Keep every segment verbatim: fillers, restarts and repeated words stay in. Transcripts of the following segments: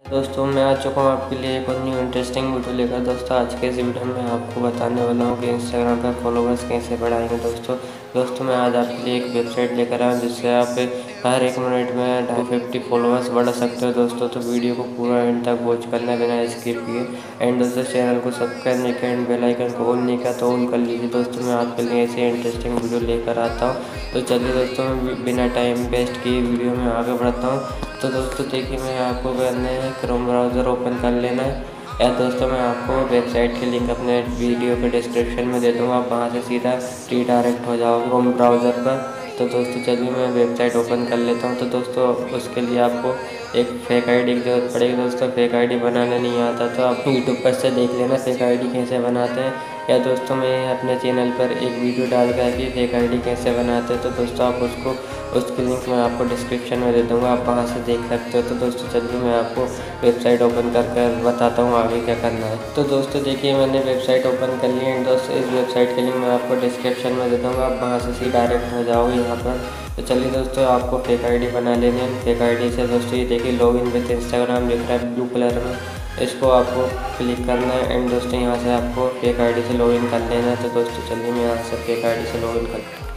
दोस्तों मैं आ चुका हूँ आपके लिए एक और न्यू इंटरेस्टिंग वीडियो लेकर। दोस्तों आज के इस वीडियो में आपको बताने वाला हूँ कि इंस्टाग्राम पर फॉलोवर्स कैसे बढ़ाएंगे। दोस्तों दोस्तों मैं आज आपके लिए एक वेबसाइट लेकर आया हूँ जिससे आप हर एक मिनट में ढाई फिफ्टी फॉलोवर्स बढ़ा सकते हो। दोस्तों तो वीडियो को पूरा एंड तक वॉच करना बिना स्किप किए। एंड दोस्तों चैनल को सब्सक्राइब नहीं किया एंड बेल आइकन को ऑन नहीं किया तो ऑन कर लीजिए। दोस्तों मैं आपके लिए ऐसे इंटरेस्टिंग वीडियो लेकर आता हूँ। तो चलिए दोस्तों मैं बिना टाइम वेस्ट किए वीडियो में आगे बढ़ता हूँ। तो दोस्तों देखिए मैं आपको करना है क्रोम ब्राउज़र ओपन कर लेना है। या दोस्तों मैं आपको वेबसाइट की लिंक अपने वीडियो के डिस्क्रिप्शन में दे दूँगा, आप वहाँ से सीधा रीडायरेक्ट हो जाओगे क्रोम ब्राउज़र पर। तो दोस्तों चलिए मैं वेबसाइट ओपन कर लेता हूँ। तो दोस्तों उसके लिए आपको एक फेक आईडी की ज़रूरत पड़ेगी। दोस्तों फेक आईडी बनाना नहीं आता तो आप यूट्यूब पर से देख लेना फेक आईडी कैसे बनाते हैं। या दोस्तों मैं अपने चैनल पर एक वीडियो डाल कर कि फेक आईडी कैसे बनाते हैं, तो दोस्तों आप उसको उसकी लिंक मैं आपको डिस्क्रिप्शन में दे दूँगा, आप वहाँ से देख सकते हो। तो दोस्तों चलिए मैं आपको वेबसाइट ओपन कर कर बताता हूँ आगे क्या करना है। तो दोस्तों देखिए मैंने वेबसाइट ओपन कर ली है। दोस्तों इस वेबसाइट की लिंक मैं आपको डिस्क्रिप्शन में दे दूँगा, आप वहाँ से सीधा डायरेक्ट हो जाओगे यहाँ पर। तो चलिए दोस्तों आपको फेक आईडी बना लेनी है। फेक आईडी से दोस्तों ये देखिए लॉगिन विद इंस्टाग्राम दिख रहा है ब्लू कलर में, इसको आपको क्लिक करना है। एंड दोस्तों यहाँ से आपको फेक आईडी से लॉगिन कर लेना है। तो दोस्तों चलिए मैं यहाँ से फेक आईडी से लॉगिन करता हूँ।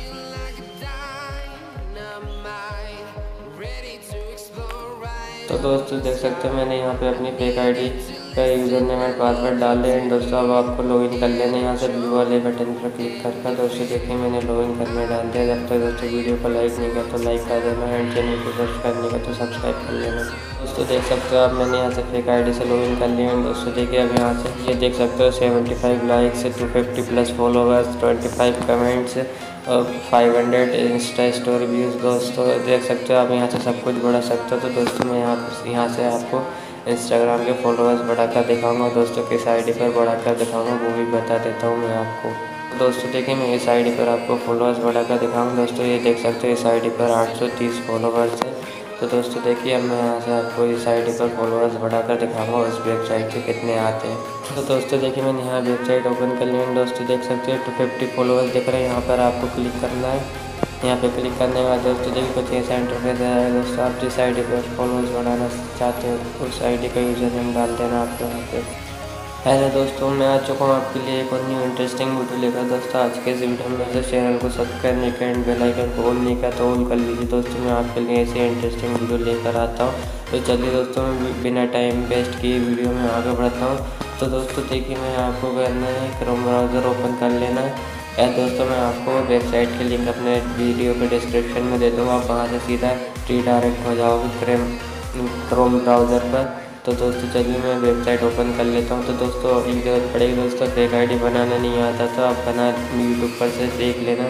तो दोस्तों देख सकते हो मैंने यहाँ पे अपनी फेक आईडी का यूज़र नेम एंड पासवर्ड डाल लिया। एंड दोस्तों अब आपको लॉगिन कर लेना है यहाँ से ब्लू वाले बटन पर क्लिक करके। दोस्तों देखिए मैंने लॉगिन करने डाल दिया। जब तक दोस्तों वीडियो को लाइक नहीं कर तो लाइक कर देना एंड चैनल को सब्सक्राइब नहीं कर तो सब्सक्राइब कर लेना। दोस्तों देख सकते हो आप मैंने यहाँ से फेक आईडी से लॉगिन कर लिया। एंड दोस्तों देखिए अब यहाँ से ये देख सकते हो seventy five likes, two fifty plus followers, twenty five comments और five hundred insta story views. दोस्तों देख सकते हो आप यहाँ से सब कुछ बढ़ा सकते हो। तो दोस्तों मैं यहाँ यहाँ से आपको इंस्टाग्राम के फॉलोअर्स बढ़ाकर दिखाऊंगा। दोस्तों किस आईडी पर बढ़ाकर दिखाऊंगा वो भी बता देता हूँ मैं आपको। तो दोस्तों देखिए मैं इस आईडी पर आपको फॉलोअर्स बढ़ाकर दिखाऊंगा। दोस्तों ये देख सकते हो इस आईडी पर आठ सौ तीस फॉलोअर्स है। तो दोस्तों देखिए अब मैं यहाँ से आपको इस आईडी पर फॉलोअर्स बढ़ाकर दिखाऊंगा और इस वेबसाइट से कितने आते हैं। तो दोस्तों देखिए मैंने यहाँ वेबसाइट ओपन कर लिया। दोस्तों देख सकते हैं टू फिफ्टी फॉलोअर्स दिख रहे हैं, यहाँ पर आपको क्लिक करना है। यहाँ पे क्लिक करने के बाद दोस्तों देखिए कुछ ऐसा इंटरफेस आया है। दोस्तों आप जिस आईडी पर फॉलोअर्स बढ़ाना चाहते हो उस आईडी का यूज़र नेम डाल देना आपको यहाँ पे। हेलो दोस्तों मैं आ चुका हूँ आपके लिए एक और न्यू इंटरेस्टिंग वीडियो लेकर। दोस्तों आज के इस वीडियो में से चैनल को सब्सक्राइब नहीं किया एंड बेल आइकन को ऑन नहीं किया तो ऑन कर लीजिए। दोस्तों मैं आपके लिए ऐसे इंटरेस्टिंग वीडियो लेकर आता हूँ। तो चलिए दोस्तों मैं बिना टाइम वेस्ट किए वीडियो में आगे बढ़ता हूँ। तो दोस्तों देखिए मैं आपको करना है क्रोम ब्राउज़र ओपन कर लेना है। या दोस्तों मैं आपको वेबसाइट की लिंक अपने वीडियो के डिस्क्रिप्शन में दे दूँगा, आप वहाँ से सीधा रीडायरेक्ट हो जाओगे क्रेम क्रोम ब्राउज़र पर। तो दोस्तों चलिए मैं वेबसाइट ओपन कर लेता हूँ। तो दोस्तों एक ज़रूरत पड़ेगी दोस्तों फेक आईडी बनाना नहीं आता तो आप बना यूट्यूब पर से देख लेना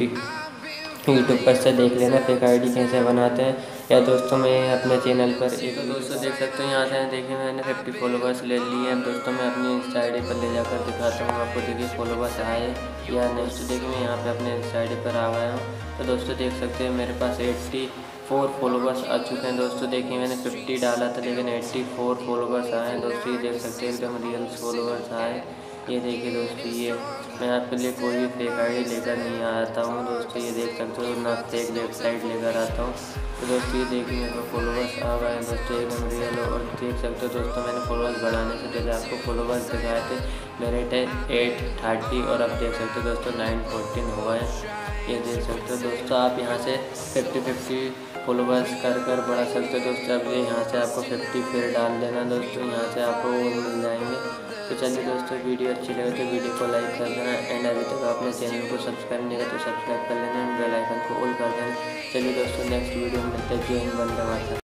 यूट्यूब पर से देख लेना फेक आईडी कैसे बनाते हैं। या दोस्तों मैं अपने चैनल पर एक तो दोस्तों देख सकते हो यहाँ से देखिए मैंने फिफ्टी फॉलोवर्स ले लिए हैं। दोस्तों मैं अपनी इंस्टा आई डी पर ले जाकर दिखाता हूँ आपको, देखिए फॉलोवर्स आए या नहीं। तो देखिए मैं यहाँ पे अपने इंस्टा आई डी पर आ गया हूँ। तो दोस्तों देख सकते हैं मेरे पास एट्टी फोर फॉलोवर्स आ चुके हैं। दोस्तों देखिए मैंने फिफ्टी डाला था लेकिन एट्टी फोर फॉलोवर्स आए हैं। दोस्तों ये देख सकते हैं एकदम रियल फॉलोवर्स आए। ये देखिए दोस्तों ये मैं आपके लिए कोई भी फेक आईडी लेकर नहीं आता हूँ। दोस्तों ये देख सकते हो ना फेक वेबसाइट लेकर आता हूँ। तो दोस्तों ये देखिए मेरे को फॉलोवर्स आ गए हैं दोस्तों एकदम रियल। और देख सकते हो दोस्तों मैंने फॉलोवर्स बढ़ाने से पहले आपको फॉलोवर्स दिखाए थे, मेरे थे एट थर्टी और अब देख सकते हो दोस्तों नाइन फोर्टीन हो गए। ये देख सकते हो दोस्तों आप यहाँ से फिफ्टी फिफ्टी फॉलोवर्स कर कर बढ़ा सकते हो। दोस्तों अब ये यहाँ से आपको फिफ्टी फिर डाल देना। दोस्तों यहाँ से आपको वो मिल जाएंगे। तो चलिए दोस्तों वीडियो अच्छी लगे तो वीडियो को लाइक कर देना एंड अभी तक आपने चैनल को सब्सक्राइब नहीं किया तो सब्सक्राइब कर लेना एंड बेल आइकन को ऑल कर देना। चलिए दोस्तों नेक्स्ट वीडियो में मिलते हैं। जय हिंद, वंदे मातरम।